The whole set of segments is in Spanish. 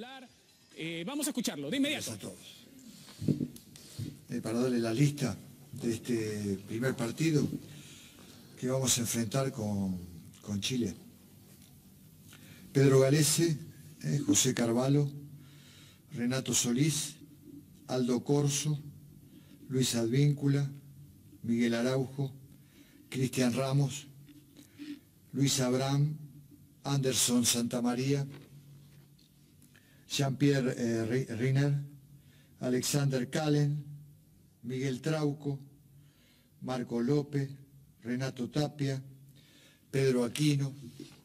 titular. Vamos a escucharlo de inmediato. Gracias a todos. Para darle la lista de este primer partido que vamos a enfrentar con Chile. Pedro Galese, José Carvalho, Renato Solís, Aldo Corso, Luis Advíncula, Miguel Araujo, Cristian Ramos, Luis Abraham, Anderson Santamaría, Jean-Pierre Riner, Alexander Calen, Miguel Trauco, Marco López, Renato Tapia, Pedro Aquino,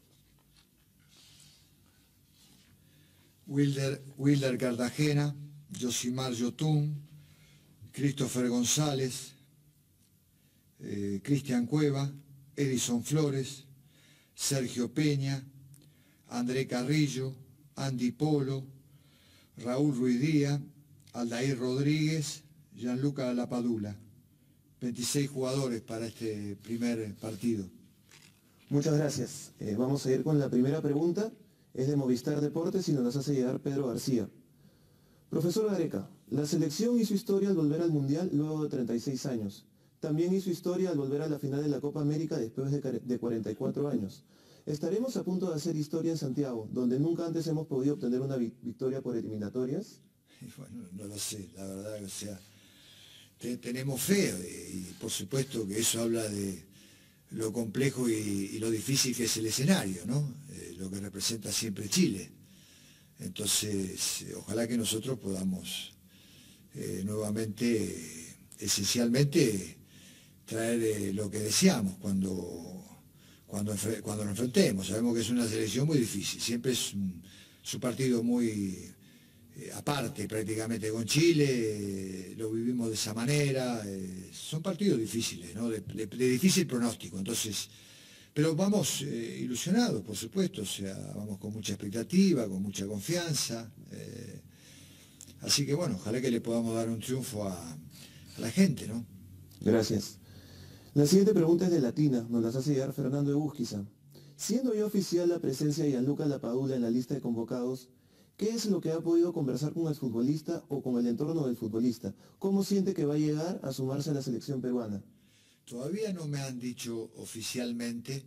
Wilder Cartagena, Josimar Yotún, Christopher González, Cristian Cueva, Edison Flores, Sergio Peña, André Carrillo, Andy Polo, Raúl Ruiz Díaz, Aldair Rodríguez, Gianluca Lapadula. 26 jugadores para este primer partido. Muchas gracias. Vamos a ir con la primera pregunta. Es de Movistar Deportes y nos las hace llegar Pedro García. Profesor Gareca, la selección hizo historia al volver al Mundial luego de 36 años. También hizo historia al volver a la final de la Copa América después de 44 años. ¿Estaremos a punto de hacer historia en Santiago, donde nunca antes hemos podido obtener una victoria por eliminatorias? Bueno, no lo sé, la verdad, o sea, tenemos fe y por supuesto que eso habla de lo complejo y lo difícil que es el escenario, ¿no? Lo que representa siempre Chile. Entonces, ojalá que nosotros podamos nuevamente, esencialmente, traer lo que deseamos cuando nos enfrentemos. Sabemos que es una selección muy difícil, siempre es un partido muy aparte prácticamente con Chile, lo vivimos de esa manera, son partidos difíciles, ¿no? de difícil pronóstico, entonces, pero vamos ilusionados, por supuesto, o sea, vamos con mucha expectativa, con mucha confianza, así que bueno, ojalá que le podamos dar un triunfo a la gente, ¿no? Gracias. La siguiente pregunta es de Latina, nos las hace llegar Fernando Ebusquiza. Siendo ya oficial la presencia de Gianluca Lapadula en la lista de convocados, ¿qué es lo que ha podido conversar con el futbolista o con el entorno del futbolista? ¿Cómo siente que va a llegar a sumarse a la selección peruana? Todavía no me han dicho oficialmente.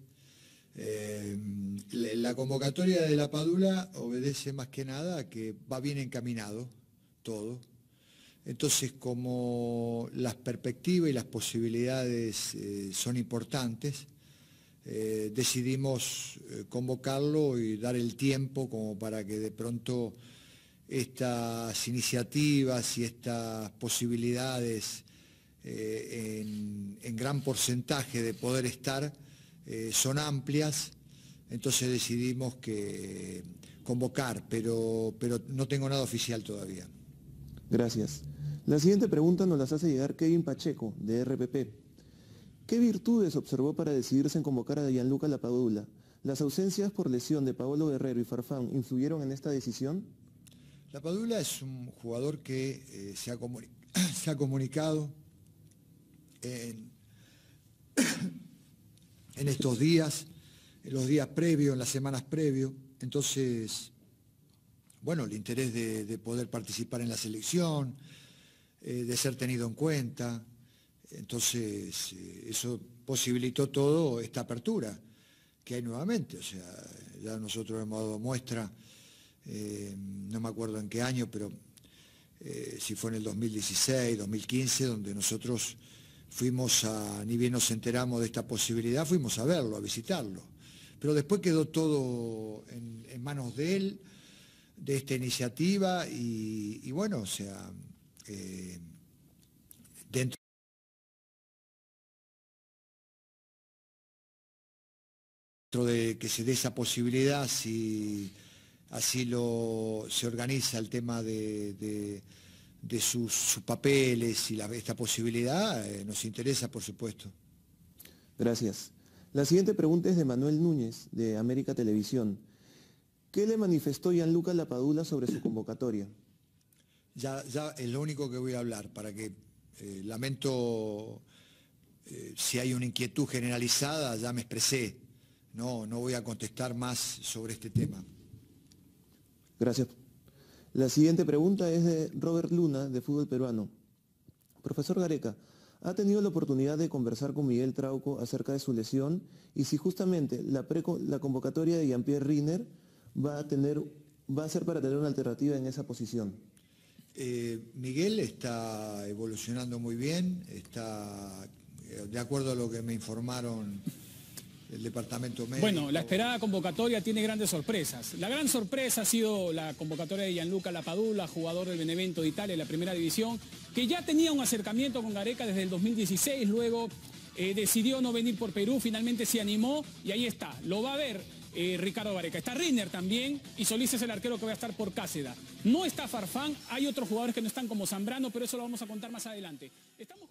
La convocatoria de Lapadula obedece más que nada a que va bien encaminado todo. Entonces, como las perspectivas y las posibilidades son importantes, decidimos convocarlo y dar el tiempo como para que de pronto estas iniciativas y estas posibilidades en gran porcentaje de poder estar son amplias, entonces decidimos convocar, pero no tengo nada oficial todavía. Gracias. La siguiente pregunta nos las hace llegar Kevin Pacheco, de RPP. ¿Qué virtudes observó para decidirse en convocar a Gianluca Lapadula? ¿Las ausencias por lesión de Paolo Guerrero y Farfán influyeron en esta decisión? Lapadula es un jugador que se ha comunicado en estos días, en los días previos, en las semanas previos. Entonces, bueno, el interés de poder participar en la selección, de ser tenido en cuenta. Entonces, eso posibilitó todo esta apertura que hay nuevamente. O sea, ya nosotros hemos dado muestra, no me acuerdo en qué año, pero si fue en el 2016, 2015, donde nosotros fuimos ni bien nos enteramos de esta posibilidad, fuimos a verlo, a visitarlo. Pero después quedó todo en manos de él, de esta iniciativa, y bueno, o sea, dentro de que se dé esa posibilidad, si así se organiza el tema de sus papeles y esta posibilidad, nos interesa, por supuesto. Gracias. La siguiente pregunta es de Manuel Núñez, de América Televisión. ¿Qué le manifestó Gianluca Lapadula sobre su convocatoria? Ya es lo único que voy a hablar, para que lamento si hay una inquietud generalizada, ya me expresé. No voy a contestar más sobre este tema. Gracias. La siguiente pregunta es de Robert Luna, de Fútbol Peruano. Profesor Gareca, ¿ha tenido la oportunidad de conversar con Miguel Trauco acerca de su lesión y si justamente la convocatoria de Jean-Pierre Riner va a ser para tener una alternativa en esa posición? Miguel está evolucionando muy bien, está de acuerdo a lo que me informaron el departamento médico. Bueno, la esperada convocatoria tiene grandes sorpresas. La gran sorpresa ha sido la convocatoria de Gianluca Lapadula, jugador del Benevento de Italia, en la primera división, que ya tenía un acercamiento con Gareca desde el 2016, luego decidió no venir por Perú, finalmente se animó y ahí está, lo va a ver Ricardo Gareca. Está Riner también y Solís es el arquero que va a estar por Cáceda. No está Farfán, hay otros jugadores que no están como Zambrano, pero eso lo vamos a contar más adelante. Estamos